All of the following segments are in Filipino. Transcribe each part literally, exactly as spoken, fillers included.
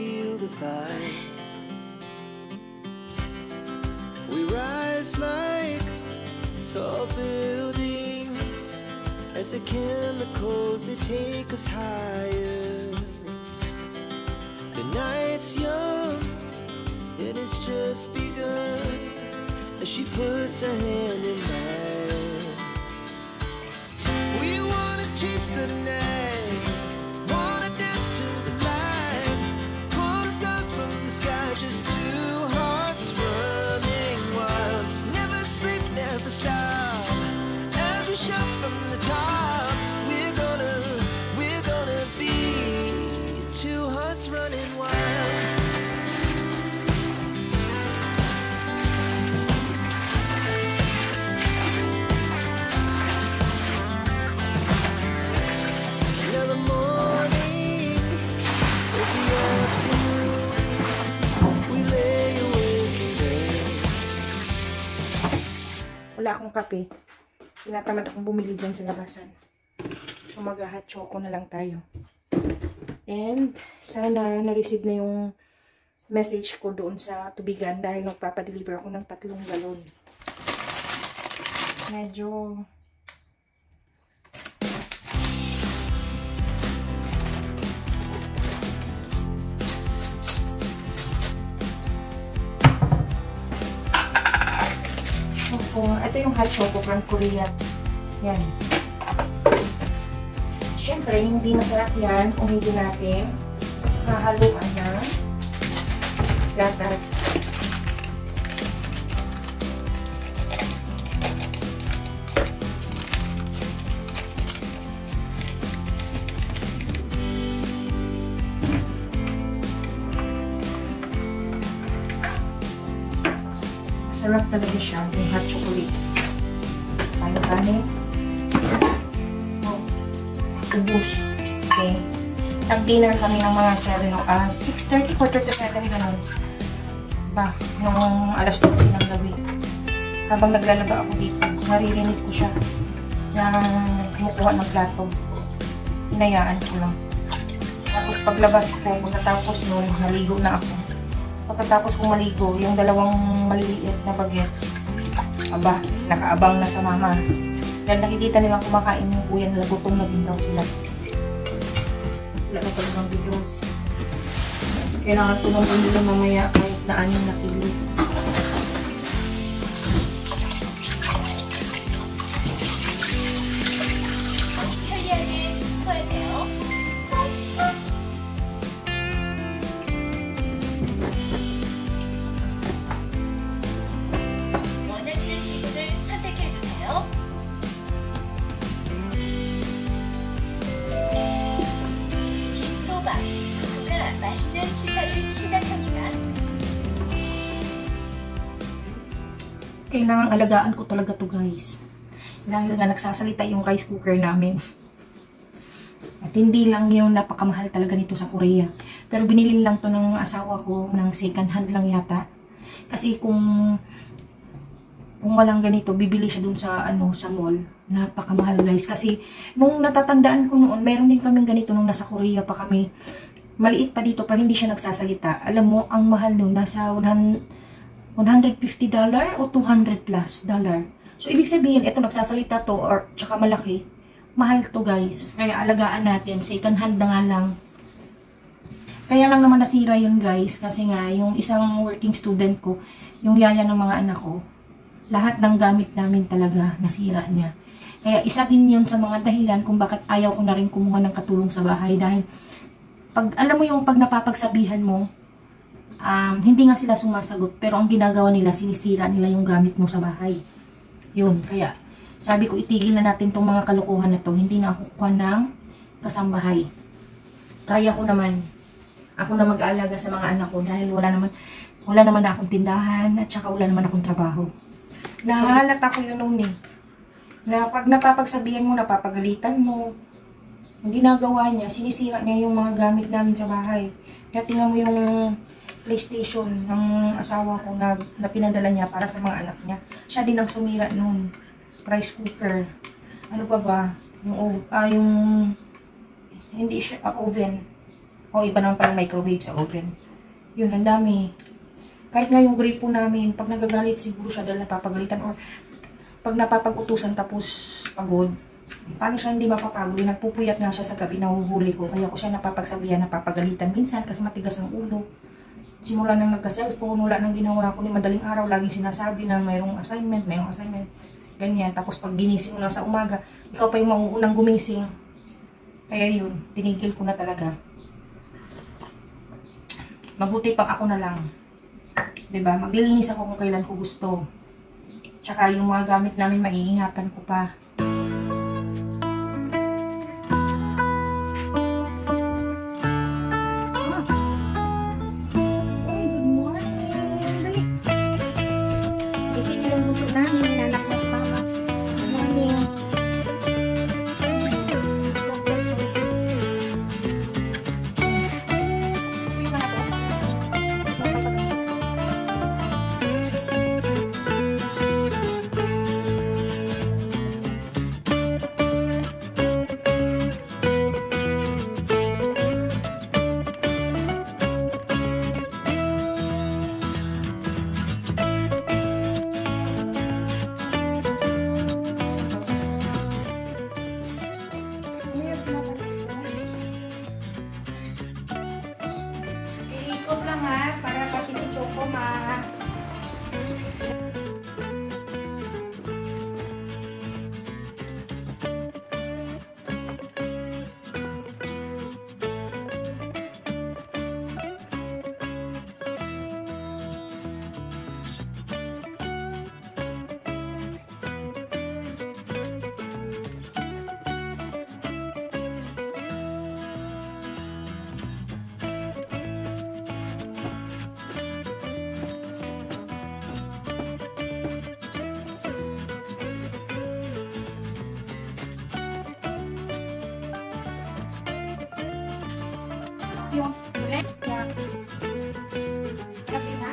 feel the fire. We rise like tall buildings as the chemicals, they take us higher. The night's young, it has just begun as she puts her hand in mine. We wanna chase the night, wanna dance to the light, pull the stars from the sky, just two hearts running wild. Never sleep, never stop, as we shout from the top. We're gonna, we're gonna be two hearts running wild. Wala akong kape. Tinatamad akong bumili dyan sa labasan. So mag-hot choco na lang tayo. And sana na-receive na yung message ko doon sa tubigan dahil magpapadeliver ako ng tatlong galon. Medyo ito yung hot choco from Korea. Yan. Siyempre, hindi masarap yan kung hindi natin hahaluan ng gatas. Sarap talaga siya, yung hot chocolate. Tayo kanin. Oh, ubus. Okay. Nag-dinner kami ng mga seven, uh, six thirty, quarter to seven, ganun. Ba, nung alas dose ng gabi. Habang naglalaba ako dito, naririnig ko siya na kumukuha ng plato. Hinayaan ko lang. Tapos paglabas ko, pagkatapos nun, naligo na ako. Pagkatapos kong maligo, yung dalawang maliliit na bagets, aba, nakaabang na sa mama. Dahil nakikita nilang kumakain yung kuya nila, gutom na din daw sila. Wala na talagang videos. Kailangan ko nang bumili mamaya kahit na anim na kilo. Kailangan alagaan ko talaga to guys. Dahil nga nagsasalita yung rice cooker namin. At hindi lang yung napakamahal talaga nito sa Korea. Pero binili lang to ng asawa ko ng second hand lang yata. Kasi kung kung walang ganito, bibili siya dun sa ano sa mall. Napakamahal guys. Kasi nung natatandaan ko noon, meron din kaming ganito nung nasa Korea pa kami. Maliit pa dito pero hindi siya nagsasalita. Alam mo, ang mahal nun nasa one hundred fifty dollars o two hundred plus dollar. So, ibig sabihin, ito nagsasalita to or tsaka malaki. Mahal to guys. Kaya alagaan natin. Second hand na nga lang. Kaya lang naman nasira yun guys. Kasi nga, yung isang working student ko, yung yaya ng mga anak ko, lahat ng gamit namin talaga nasira niya. Kaya isa din yun sa mga dahilan kung bakit ayaw ko na rin kumuha ng katulong sa bahay. Dahil, pag alam mo yung pag napapagsabihan mo, Um, hindi nga sila sumasagot, pero ang ginagawa nila, sinisira nila yung gamit mo sa bahay. Yun, kaya sabi ko itigil na natin tong mga kalokohan na to. Hindi na ako kukuha ng kasambahay. Kaya ko naman, ako na mag-aalaga sa mga anak ko dahil wala naman, wala naman akong tindahan at saka wala naman akong trabaho. Nahalata ko yun nung eh. Na pag napapagsabihan mo, napapagalitan mo, ang ginagawa niya, sinisira niya yung mga gamit namin sa bahay. Kaya tingnan mo yung PlayStation ng asawa ko na, na pinadala niya para sa mga anak niya. Siya din ang sumira noon. Rice cooker. Ano pa ba? Yung, uh, yung hindi siya, uh, oven. O, iba naman palang microwave sa oven. Yun, ang dami. Kahit nga yung gripo namin, pag nagagalit siguro siya dahil napapagalitan or pag napapag-utusan tapos pagod, paano siya hindi mapapagod? Nagpupuyat nga siya sa gabi, nahuhuli ko. Kaya ko siya napapagsabihan, napapagalitan minsan kasi matigas ang ulo. Simula nang nagka-cellphone, wala nang ginawa ko ni madaling araw, laging sinasabi na mayroong assignment, mayroong assignment. Ganyan. Tapos pag ginising mo na sa umaga, ikaw pa yung mauunang gumising. Kaya yun, tinigil ko na talaga. Mabuti pang ako na lang. Diba? Maglilinis ako kung kailan ko gusto. Tsaka yung mga gamit namin, maiingatan ko pa. Iikot lang ha, para pati si Choco ma... Yung ulit. Yan. Kapit na.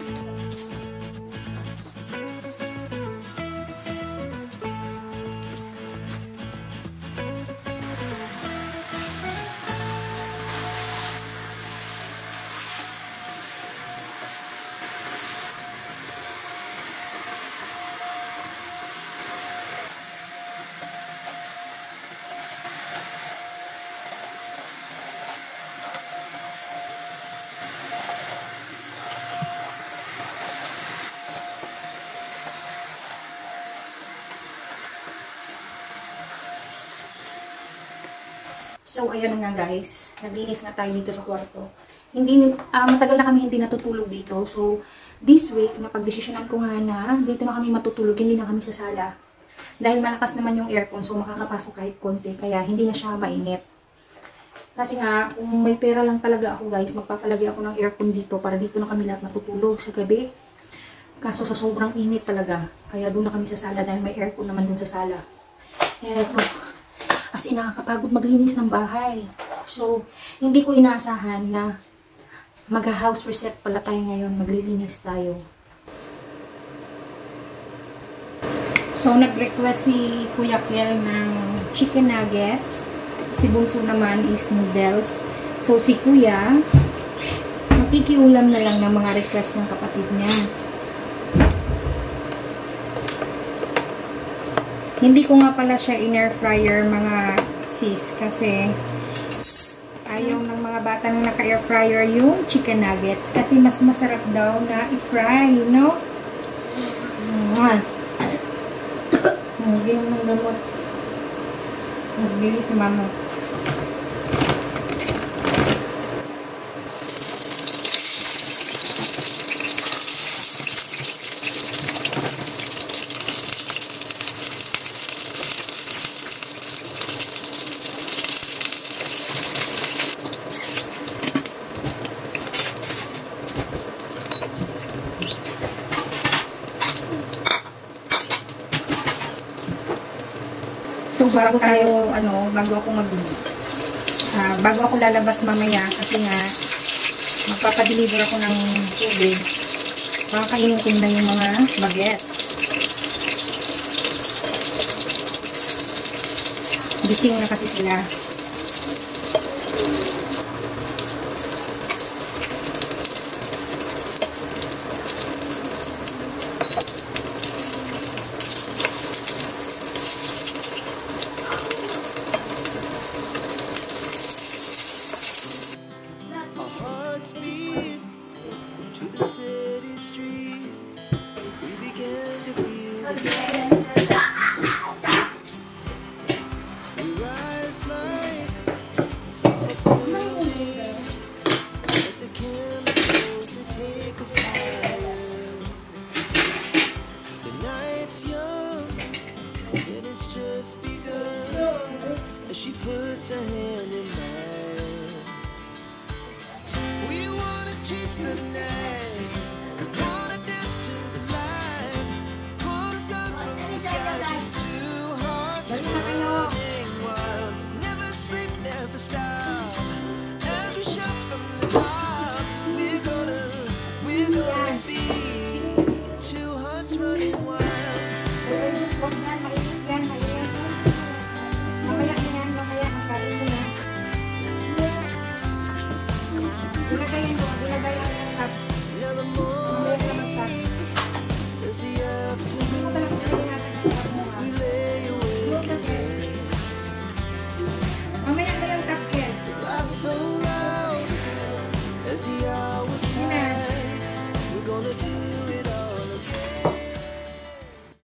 So, ayan na nga guys. Naglinis na tayo dito sa kwarto. Hindi, uh, matagal na kami hindi natutulog dito. So, this week, napag-desisyonan ko nga na dito na kami matutulog. Hindi na kami sa sala. Dahil malakas naman yung aircon. So, makakapasok kahit konti. Kaya, hindi na siya mainit. Kasi nga, kung may pera lang talaga ako guys, magpapalagay ako ng aircon dito para dito na kami lahat matutulog sa gabi. Kaso, sa sobrang init talaga. Kaya, doon na kami sa sala dahil may aircon naman dun sa sala. Kaya, ito. As in, nakakapagod maglinis ng bahay. So, hindi ko inaasahan na mag-house reset pala tayo ngayon. Maglilinis tayo. So, nag-request si Kuya Kel ng chicken nuggets. Si Bunso naman is noodles. So, si Kuya, makikiulam na lang ng mga request ng kapatid niya. Hindi ko nga pala siya in-air fryer mga sis kasi ayaw ng mga bata na naka-air fryer yung chicken nuggets kasi mas masarap daw na i-fry, no? Mwah! Hindi mo ng gamot. Nagbili si mama. So, bago tayo, ano, bago ako mag, uh, bago ako lalabas mamaya, kasi nga, magpapadeliver ako ng tubig. Makakainin ko na yung mga bagets. Gising na kasi sila. chase the night.